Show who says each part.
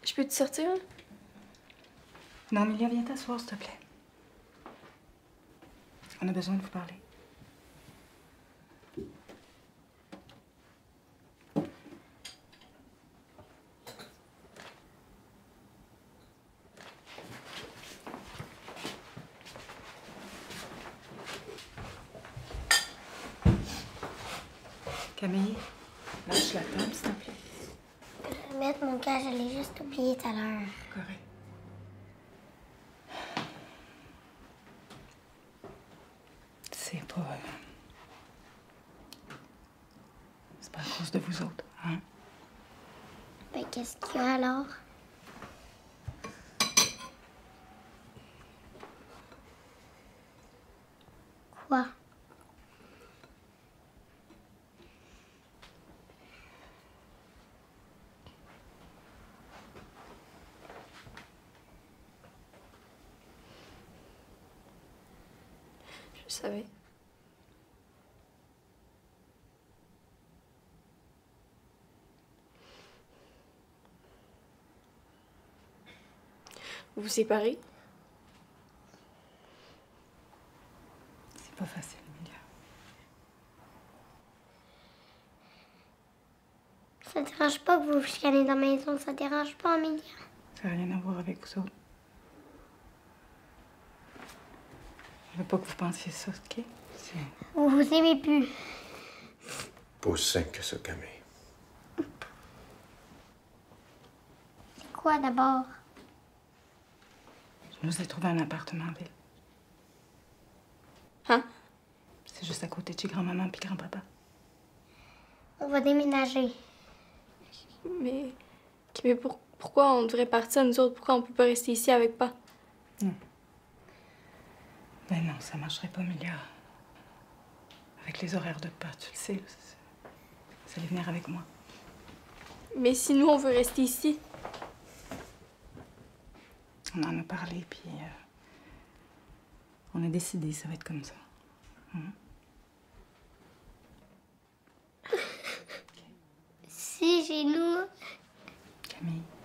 Speaker 1: Je peux te sortir?
Speaker 2: Non, Amelia, viens t'asseoir, s'il te plaît. On a besoin de vous parler. Camille, lâche la table, s'il te plaît.
Speaker 3: Je vais mettre mon cas, je l'ai juste oublié tout à l'heure.
Speaker 2: Correct. C'est pas... C'est pas à cause de vous autres, hein?
Speaker 3: Ben, qu'est-ce qu'il y a alors? Quoi?
Speaker 1: Je savais. Vous vous séparez?
Speaker 2: C'est pas facile, Amelia.
Speaker 3: Ça te dérange pas que vous vous chicanez dans la maison? Ça te dérange pas, Amélia?
Speaker 2: Ça n'a rien à voir avec vous autres. Je veux pas que vous pensiez ça, OK?
Speaker 3: Vous vous aimez plus.
Speaker 4: Pas aussi simple que ça, Camille.
Speaker 3: C'est quoi d'abord?
Speaker 2: Je nous ai trouvé un appartement en ville.
Speaker 1: Hein?
Speaker 2: C'est juste à côté de chez grand-maman puis grand-papa.
Speaker 3: On va déménager.
Speaker 1: Mais pourquoi on devrait partir, nous autres? Pourquoi on peut pas rester ici avec pas?
Speaker 2: Ben non, ça marcherait pas, Amelia. Avec les horaires de pas, tu le sais. Vous allez venir avec moi.
Speaker 1: Mais si nous, on veut rester ici?
Speaker 2: On en a parlé, puis on a décidé, ça va être comme ça.
Speaker 3: Si, chez nous.
Speaker 2: Camille.